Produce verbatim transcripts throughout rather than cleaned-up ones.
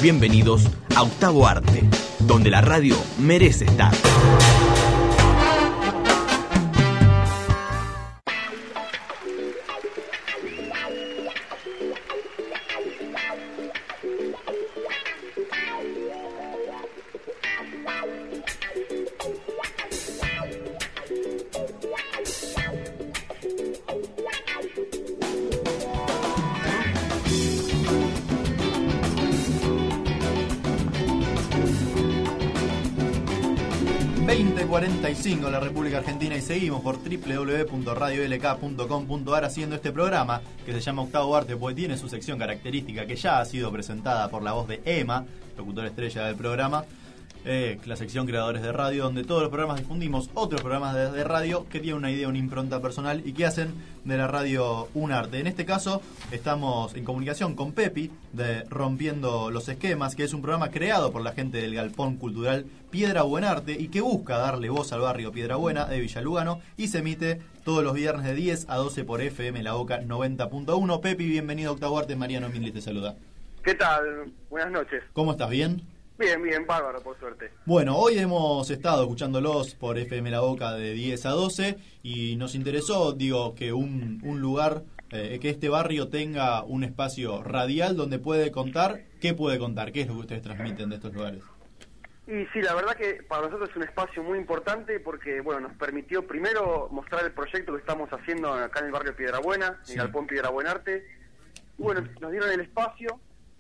Bienvenidos a Octavo Arte, donde la radio merece estar. veinte cuarenta y cinco en la República Argentina y seguimos por doble u doble u doble u punto radio l k punto com punto a r haciendo este programa que se llama Octavo Arte, porque tiene su sección característica que ya ha sido presentada por la voz de Emma, locutora estrella del programa, eh, la sección Creadores de Radio, donde todos los programas difundimos otros programas de, de radio que tienen una idea, una impronta personal y que hacen de la radio un arte. En este caso estamos en comunicación con Pepi de Rompiendo los Esquemas, que es un programa creado por la gente del Galpón Cultural Piedra Buenarte y que busca darle voz al barrio Piedra Buena de Villa Lugano y se emite todos los viernes de diez a doce por F M La Boca noventa punto uno. Pepi, bienvenido a Octavo Arte. Mariano Minli te saluda. ¿Qué tal? Buenas noches. ¿Cómo estás? ¿Bien? Bien, bien, bárbaro, por suerte. Bueno, hoy hemos estado escuchándolos por F M La Boca de diez a doce y nos interesó, digo, que un, un lugar, eh, que este barrio tenga un espacio radial donde puede contar. ¿Qué puede contar? ¿Qué es lo que ustedes transmiten de estos lugares? Y sí, la verdad que para nosotros es un espacio muy importante porque, bueno, nos permitió primero mostrar el proyecto que estamos haciendo acá en el barrio Piedra Buena, en Sí. el Galpón Piedra Buenarte. Y bueno, nos dieron el espacio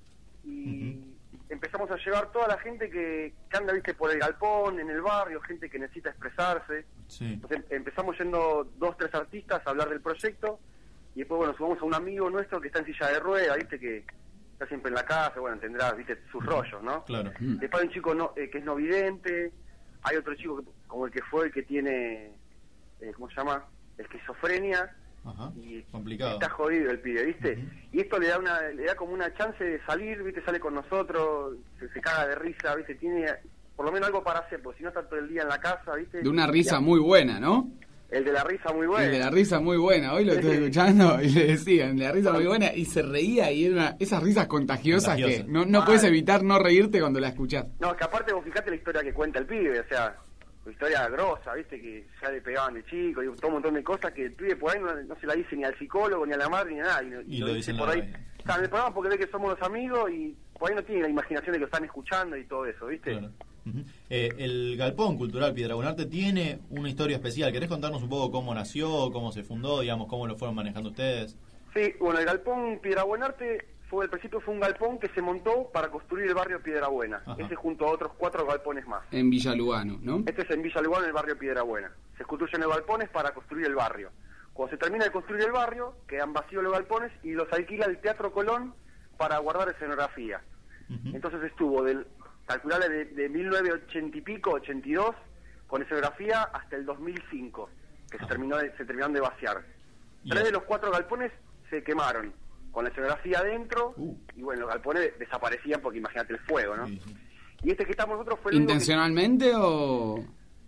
y Uh-huh. empezamos a llevar toda la gente que, que anda, viste, por el galpón, en el barrio, gente que necesita expresarse. Sí. Entonces empezamos yendo dos, tres artistas a hablar del proyecto y después, bueno, sumamos a un amigo nuestro que está en silla de ruedas, viste, que está siempre en la casa, bueno, tendrá, viste, sus rollos, ¿no? Claro. Después hay un chico no, eh, que es no vidente, hay otro chico que, como el que fue, el que tiene, eh, ¿cómo se llama? Esquizofrenia. Ajá. Y Complicado. está jodido el pibe, ¿viste? Uh-huh. Y esto le da una le da como una chance de salir, ¿viste? Sale con nosotros, se, se caga de risa, ¿viste? Tiene por lo menos algo para hacer, porque si no está todo el día en la casa, ¿viste? De una risa Ya. muy buena, ¿no? El de la risa muy bueno. El de la risa muy buena. Hoy lo estoy escuchando y le decían, el de la risa muy buena, y se reía y era una, esas risas contagiosas Contagiosas. que no, no Ah, puedes evitar no reírte cuando la escuchás. No, es que aparte vos fijate la historia que cuenta el pibe, o sea, una historia grosa, ¿viste? Que ya le pegaban de chico y todo un montón de cosas que el pibe por ahí no, no se la dice ni al psicólogo, ni a la madre, ni a nada. Y, Y lo dicen por la ahí. radio. O sea, en el programa porque ve que somos los amigos y por ahí no tiene la imaginación de que lo están escuchando y todo eso, ¿viste? Claro. Uh-huh. eh, el Galpón Cultural Piedra Buenarte tiene una historia especial. ¿Querés contarnos un poco cómo nació, cómo se fundó, digamos, cómo lo fueron manejando ustedes? Sí, bueno, el Galpón Piedra Buenarte fue, al principio fue un galpón que se montó para construir el barrio Piedra Buena. Ajá. Ese junto a otros cuatro galpones más. En Villa Lugano, ¿no? Este es en Villa Lugano, en el barrio Piedra Buena. Se construyen los galpones para construir el barrio. Cuando se termina de construir el barrio, quedan vacíos los galpones y los alquila el Teatro Colón para guardar escenografía. Uh-huh. Entonces estuvo del calcularle de, de mil novecientos ochenta y pico, ochenta y dos, con escenografía hasta el dos mil cinco, que se Ajá. terminó de, se terminaron de vaciar. Y Tres es- de los cuatro galpones se quemaron, con la escenografía adentro, Uh. y bueno, los galpones desaparecían porque imagínate el fuego, ¿no? Sí, sí. Y este que estamos nosotros fue el único que- ¿Intencionalmente o,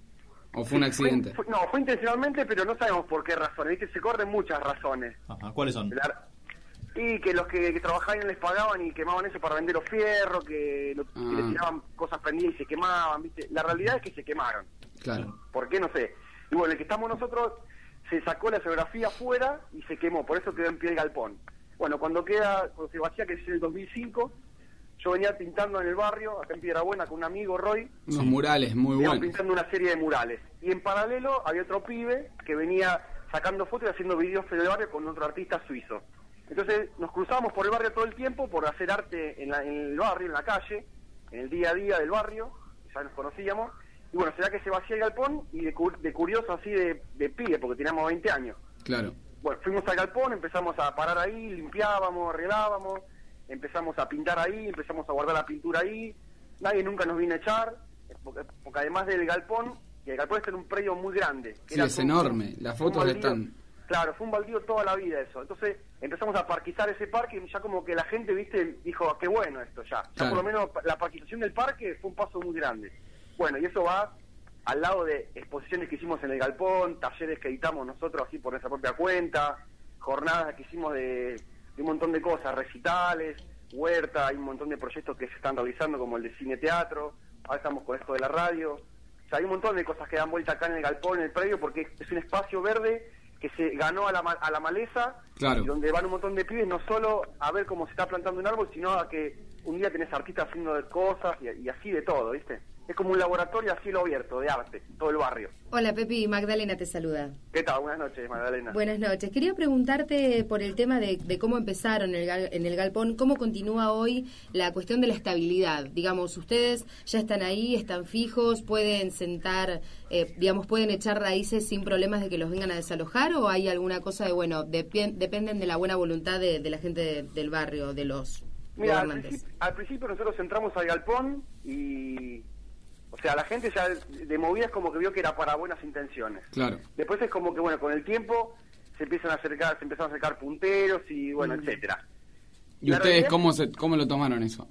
o fue un Sí, accidente? fue- no, fue intencionalmente, pero no sabemos por qué razones. ¿Viste? Se corren muchas razones. Ajá. ¿Cuáles son? La- Y que los que, que trabajaban les pagaban y quemaban eso para vender los fierros, que, lo- que Ah. le tiraban cosas prendidas y se quemaban, ¿viste? La realidad es que se quemaron. Claro. ¿Por qué? No sé. Y bueno, el que estamos nosotros se sacó la escenografía afuera y se quemó, por eso quedó en pie el galpón. Bueno, cuando queda, cuando se vacía, que es en el dos mil cinco, yo venía pintando en el barrio, acá en Piedra Buena, con un amigo, Roy, Unos Sí. murales muy íbamos buenos. pintando una serie de murales. Y en paralelo había otro pibe que venía sacando fotos y haciendo videos en el barrio con otro artista suizo. Entonces nos cruzábamos por el barrio todo el tiempo por hacer arte en, la- en el barrio, en la calle, en el día a día del barrio, ya nos conocíamos. Y bueno, será que se vacía el galpón y de, cu- de curioso así de, de pibe, porque teníamos veinte años. Claro. Bueno, fuimos al galpón, empezamos a parar ahí, limpiábamos, arreglábamos, empezamos a pintar ahí, empezamos a guardar la pintura ahí. Nadie nunca nos vino a echar, porque, porque además del galpón, que el galpón está en un predio muy grande. que Sí, era es todo- enorme. Las fue un fotos baldío. están... Claro, fue un baldío toda la vida eso. Entonces empezamos a parquizar ese parque y ya como que la gente, viste, dijo, "Ah, qué bueno esto ya. Ya Claro. por lo menos la parquización del parque fue un paso muy grande. Bueno, y eso va al lado de exposiciones que hicimos en el galpón, talleres que editamos nosotros así por nuestra propia cuenta, jornadas que hicimos de, de un montón de cosas, recitales. huerta, hay un montón de proyectos que se están realizando, como el de cine-teatro, ahora estamos con esto de la radio. O sea, hay un montón de cosas que dan vuelta acá en el galpón, en el predio, porque es un espacio verde que se ganó a la, a la maleza, claro. Y donde van un montón de pibes, no solo a ver cómo se está plantando un árbol, sino a que un día tenés artistas haciendo cosas y, y así de todo, ¿viste? Es como un laboratorio a cielo abierto de arte, todo el barrio. Hola Pepi, Magdalena te saluda. ¿Qué tal? Buenas noches, Magdalena. Buenas noches. Quería preguntarte por el tema de, de cómo empezaron en el, gal, en el galpón, cómo continúa hoy la cuestión de la estabilidad. Digamos, ustedes ya están ahí, están fijos, pueden sentar, eh, digamos, pueden echar raíces sin problemas de que los vengan a desalojar, o hay alguna cosa de, bueno, dep- dependen de la buena voluntad de, de la gente de, del barrio, de los Mira, al gobernantes. principio, al principio nosotros entramos al galpón y... O sea, la gente ya de movidas como que vio que era para buenas intenciones. Claro. Después es como que, bueno, con el tiempo se empiezan a acercar, se empezaron a acercar punteros y, bueno, Mm. etcétera. ¿Y La ustedes realidad- cómo se, cómo lo tomaron eso?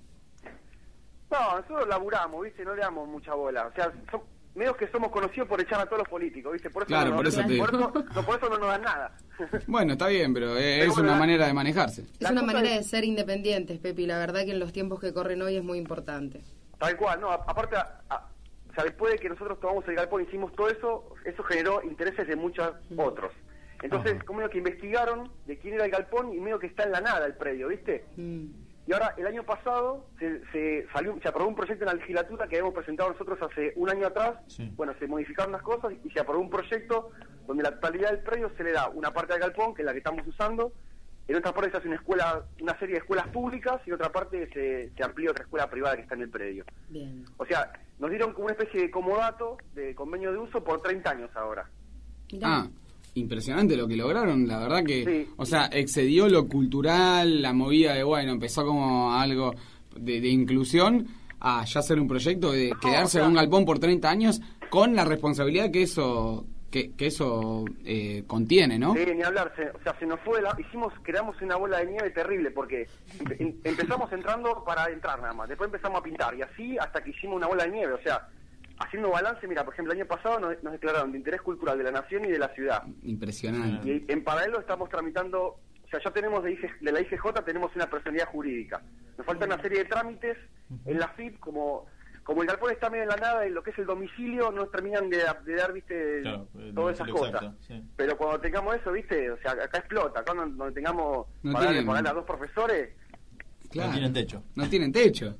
No, nosotros laburamos, ¿viste? No le damos mucha bola. O sea, son, medio que somos conocidos por echar a todos los políticos, ¿viste? Por eso, Claro, no, por eso no, te digo. por eso, no, por eso no nos dan nada. Bueno, está bien, pero eh, Pero es bueno, una la- manera de manejarse. Es La una cosa manera es- de ser independientes, Pepi. La verdad que en los tiempos que corren hoy es muy importante. Tal cual, no, a- aparte, a- a- o sea, después de que nosotros tomamos el galpón y hicimos todo eso, eso generó intereses de muchos otros. Entonces, Ajá. como medio que investigaron de quién era el galpón y medio que está en la nada el predio, ¿viste? Mm. Y ahora, el año pasado, se, se salió, se aprobó un proyecto en la legislatura que habíamos presentado nosotros hace un año atrás. Sí. Bueno, se modificaron las cosas y se aprobó un proyecto donde la totalidad del predio se le da una parte al galpón, que es la que estamos usando, en otra parte se hace una escuela, una serie de escuelas públicas, y en otra parte se, se amplía otra escuela privada que está en el predio. Bien. O sea, nos dieron como una especie de comodato, de convenio de uso por treinta años ahora. Mirá. Ah, impresionante lo que lograron, la verdad que, Sí. o sea, excedió lo cultural, la movida de, bueno, empezó como algo de, de inclusión, a ya ser un proyecto de No, quedarse o sea- en un galpón por treinta años, con la responsabilidad que eso que, que eso eh, contiene, ¿no? Sí, ni hablar, se- o sea, se nos fue, la, hicimos, creamos una bola de nieve terrible, porque empe- em- empezamos entrando para entrar nada más, después empezamos a pintar, y así hasta que hicimos una bola de nieve, o sea, haciendo balance, mira, por ejemplo, el año pasado nos, nos declararon de interés cultural de la nación y de la ciudad, Impresionante. y en paralelo estamos tramitando, o sea, ya tenemos de, I G de la I G J, tenemos una personalidad jurídica, nos falta una serie de trámites en la F I P, como... Como el galpón está medio en la nada, en lo que es el domicilio, no nos terminan de, de dar, viste, Claro, el todas esas domicilio cosas. exacto, sí. Pero cuando tengamos eso, viste, o sea, acá explota, acá donde, donde tengamos No para darle, tienen- para darle a dos profesores, Claro. No tienen techo. No tienen techo.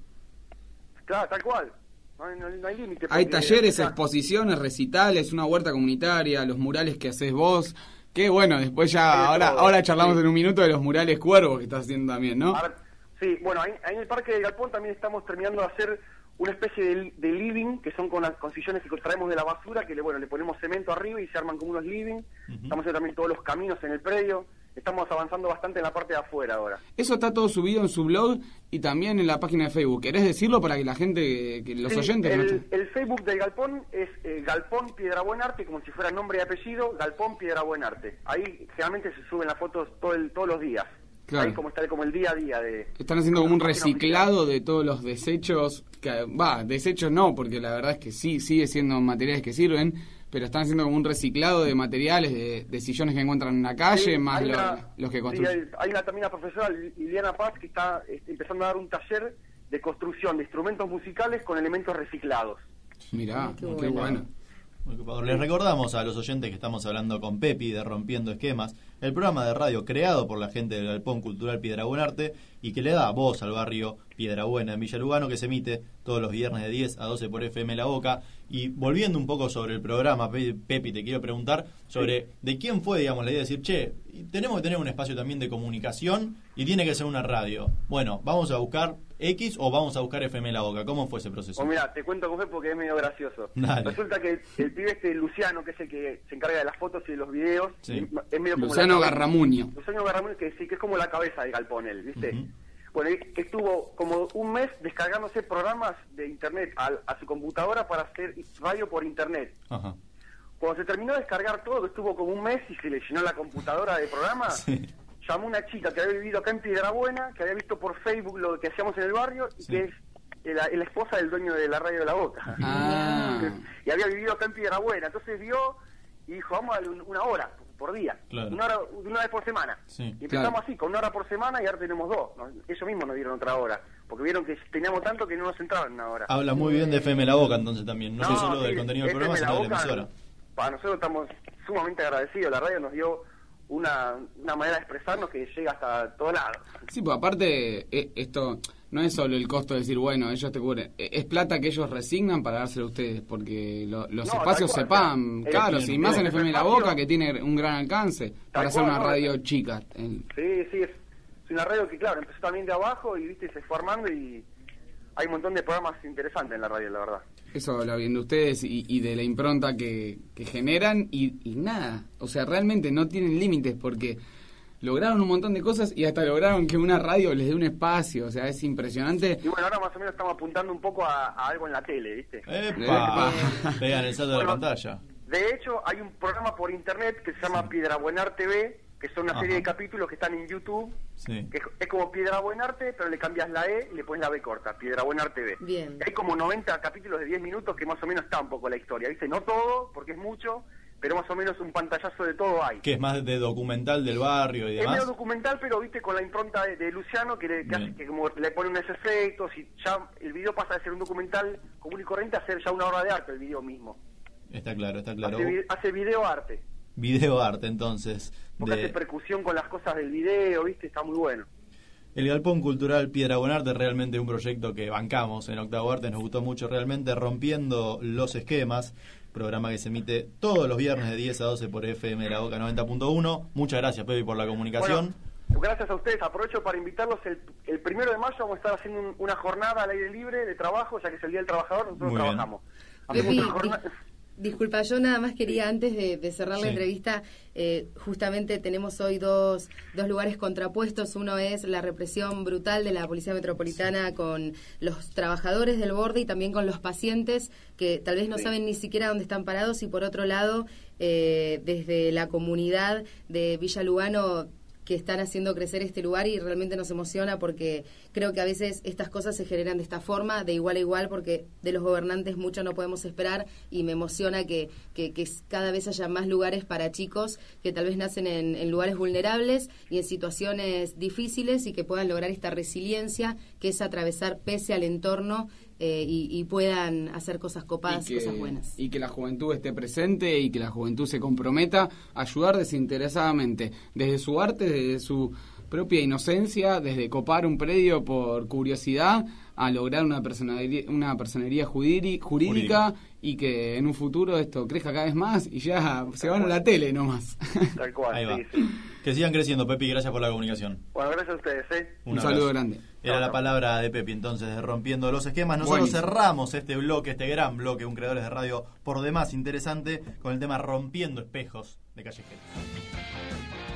claro, tal cual, no hay, no hay- no hay límite. Hay porque, talleres, o sea, exposiciones, recitales, una huerta comunitaria, los murales que haces vos. Que bueno, después ya, Hay de ahora todo, ahora charlamos sí. en un minuto de los murales cuervos que estás haciendo también, ¿no? a ver, sí, bueno, ahí, ahí en el Parque del Galpón también estamos terminando de hacer una especie de, de living, que son con, las, con sillones que traemos de la basura, que le, bueno, le ponemos cemento arriba y se arman como unos living. Ujú. Estamos haciendo también todos los caminos en el predio. Estamos avanzando bastante en la parte de afuera ahora. Eso está todo subido en su blog y también en la página de Facebook. ¿Querés decirlo para que la gente, que los Sí, oyentes... el, no- el Facebook del Galpón es eh, Galpón Piedra Buenarte, como si fuera nombre y apellido, Galpón Piedra Buenarte. Ahí generalmente se suben las fotos todo el- todos los días. Claro. Ahí como está como el día a día de... Están haciendo como un la página reciclado de todos los desechos, que va, desechos no, porque la verdad es que sí, sigue siendo materiales que sirven, pero están haciendo como un reciclado de materiales, de, de sillones que encuentran en la calle, Sí, más hay lo- una- los que sí, construyen. hay, hay una, también una profesora, Liliana Paz, que está este, empezando a dar un taller de construcción de instrumentos musicales con elementos reciclados. Mirá, Ah, qué qué bueno. bueno. Muy copado. Les recordamos a los oyentes que estamos hablando con Pepi de Rompiendo Esquemas, el programa de radio creado por la gente del Galpón Cultural Piedra Buenarte y que le da voz al barrio Piedra Buena en Villa Lugano, que se emite todos los viernes de diez a doce por F M La Boca. Y volviendo un poco sobre el programa, Pe- Pepi, te quiero preguntar sobre de quién fue, digamos, la idea de decir, che, tenemos que tener un espacio también de comunicación y tiene que ser una radio. Bueno, ¿vamos a buscar X o vamos a buscar F M La Boca? ¿Cómo fue ese proceso? O mira, te cuento cómo fue porque es medio gracioso. Dale. Resulta que el, el pibe este Luciano, que es el que se encarga de las fotos y de los videos, Sí. es medio como Luciano la cabeza- Garramuño. Luciano Garramuño, que sí, que es como la cabeza del Galpón, él, ¿viste? Ujú. Bueno, él estuvo como un mes descargándose programas de internet al- a, su computadora para hacer radio por internet. Ajá. Cuando se terminó de descargar todo, que estuvo como un mes y se le llenó la computadora de programas, Sí. llamó a una chica que había vivido acá en Piedrabuena, que había visto por Facebook lo que hacíamos en el barrio y Sí. que es la, la esposa del dueño de la radio de La Boca. Ah, Y había vivido acá en Piedrabuena. Entonces vio y dijo, vamos a darle un- una hora. por día, Claro. una hora, una vez por semana. Sí. Y empezamos Claro. así, con una hora por semana y ahora tenemos dos. ¿no? Ellos mismos nos dieron otra hora, porque vieron que teníamos tanto que no nos entraban en una hora. Habla muy bien de F M La Boca entonces también, no, no solo sí, del contenido del F M programa, La sino de la Boca, emisora. Para nosotros estamos sumamente agradecidos, la radio nos dio una, una manera de expresarnos que llega hasta todos lados. Sí, pues aparte, eh, esto no es solo el costo de decir, bueno, ellos te cubren. Eh, Es plata que ellos resignan para dárselo a ustedes, porque lo- los No, espacios tal se cual, pagan o sea, caros, tienen- y más en tienen F M La espacio. Boca, que tiene un gran alcance para hacer cual, una no, radio es- chica. Eh, Sí, sí, es, es una radio que, claro, empezó también de abajo y, viste, se fue armando y hay un montón de programas interesantes en la radio, la verdad. Eso habla bien de ustedes y, y de la impronta que, que generan, y, y nada, o sea, realmente no tienen límites, porque lograron un montón de cosas y hasta lograron que una radio les dé un espacio, o sea, es impresionante. Y bueno, ahora más o menos estamos apuntando un poco a, a algo en la tele, ¿viste? ¡Epa! Pegan el salto de la Bueno, pantalla. De hecho, hay un programa por internet que se llama Piedra Buenarte T V, que son una Ajá. serie de capítulos que están en YouTube, Sí. que es, es como Piedra Buenarte, pero le cambias la E y le pones la B corta, Piedra Buenarte T V. Bien. Hay como noventa capítulos de diez minutos que más o menos está un poco la historia, ¿viste? No todo, porque es mucho, pero más o menos un pantallazo de todo hay. Que es más de documental del barrio y Es medio demás. documental, pero viste con la impronta de, de Luciano, que, le, que, Bien. hace, que como le pone unos efectos y ya el video pasa de ser un documental común y corriente a ser ya una obra de arte el video mismo. Está claro, está claro. Hace, vi- hace video arte, Video arte entonces. porque hace De... percusión con las cosas del video, viste, está muy bueno. El Galpón Cultural Piedra Buenarte es realmente un proyecto que bancamos en Octavo Arte, nos gustó mucho realmente, rompiendo los esquemas, programa que se emite todos los viernes de diez a doce por F M La Boca noventa punto uno. Muchas gracias, Pepe, por la comunicación. Bueno, gracias a ustedes, aprovecho para invitarlos, el, el primero de mayo vamos a estar haciendo un- una jornada al aire libre de trabajo, ya que es el Día del Trabajador, nosotros Muy bien. trabajamos. Hacemos Pepi, una jornada- dis- disculpa, yo nada más quería, antes de, de cerrar la Sí. entrevista, eh, justamente tenemos hoy dos, dos lugares contrapuestos. Uno es la represión brutal de la Policía Metropolitana con los trabajadores del borde y también con los pacientes que tal vez no Sí. saben ni siquiera dónde están parados, y por otro lado, eh, desde la comunidad de Villa Lugano, que están haciendo crecer este lugar, y realmente nos emociona porque creo que a veces estas cosas se generan de esta forma, de igual a igual, porque de los gobernantes mucho no podemos esperar, y me emociona que, que, que cada vez haya más lugares para chicos que tal vez nacen en, en lugares vulnerables y en situaciones difíciles, y que puedan lograr esta resiliencia que es atravesar pese al entorno, eh, y, y puedan hacer cosas copadas, y que, cosas buenas. y que la juventud esté presente y que la juventud se comprometa a ayudar desinteresadamente, desde su arte, desde su propia inocencia, desde copar un predio por curiosidad, a lograr una personería, una personería judiri- jurídica, Jurídica. y que en un futuro esto crezca cada vez más y ya se van a la tele nomás. Tal cual, Ahí va. sí, sí. Que sigan creciendo, Pepe, y gracias por la comunicación. Bueno, gracias a ustedes, ¿eh? Un, abrazo. saludo grande. Era Chao, la chao. palabra de Pepe, entonces, de Rompiendo los Esquemas. Nosotros Buenísimo. cerramos este bloque, este gran bloque, un creadores de radio por demás interesante, con el tema Rompiendo Espejos de Callejeros.